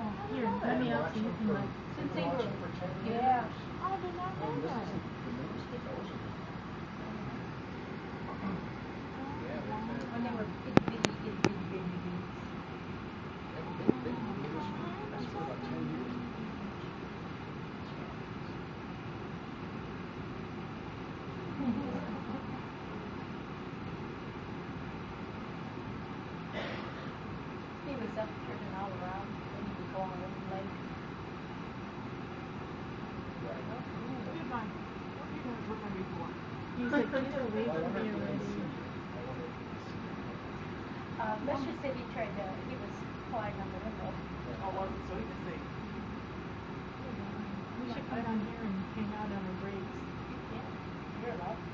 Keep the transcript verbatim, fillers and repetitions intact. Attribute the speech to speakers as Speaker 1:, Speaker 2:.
Speaker 1: Here, let me up so you can look.
Speaker 2: Since they were,
Speaker 3: Yeah.
Speaker 1: Oh, I did not know that.
Speaker 2: when they were itty bitty, itty bitty baby bees. He was up turning all around when he would go on the lake.
Speaker 1: He's like, get away from me already.
Speaker 2: Uh, let's just say he tried to, he was flying on the window.
Speaker 4: Oh, was it? So he could see.
Speaker 1: We should come down here and hang out on our breaks.
Speaker 2: Yeah, you're allowed.